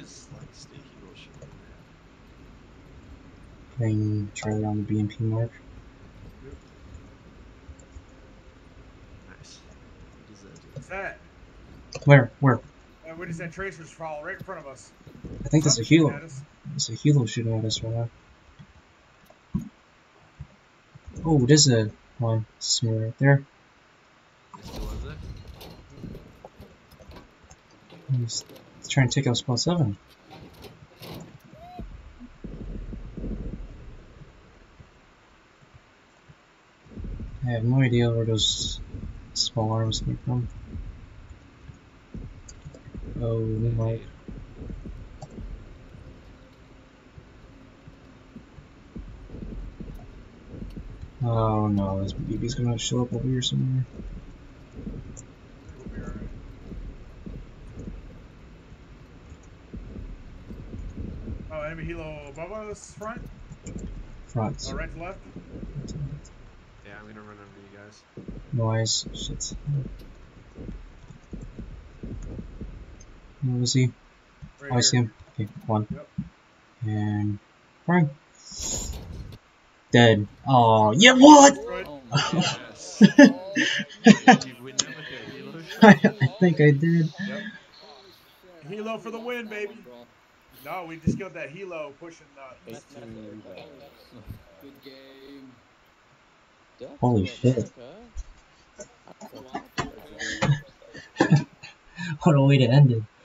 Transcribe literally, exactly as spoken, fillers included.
this like sneaky little shit on the map. Playing try it on the B M P mark. Yep. Nice. You deserved it. What's that? Where? Where? Uh, what is that? Tracers fall right in front of us. I think there's a Something shooting Helo. at us. There's a Helo shooting at us right now. Oh, there's a one. Somewhere right there. It's still over there. He's trying to take out spot seven. I have no idea where those small arms came from. Oh, we might. Oh no, this B B's gonna show up over here somewhere. We'll be alright. Oh, enemy Helo above us, front? Front. Oh, right to left? Yeah, I'm gonna run over you guys. Noise. Shit. Where was he? Right Oh, I see here. him. Okay, one. Yep. And Frank. Dead. Oh, yeah, what? Oh Yes. my Did you win that with your Helo shot? I, I think I did. Yep. Helo for the win, baby. No, we just killed that Helo pushing uh, Good game. Holy shit. What a way to end it.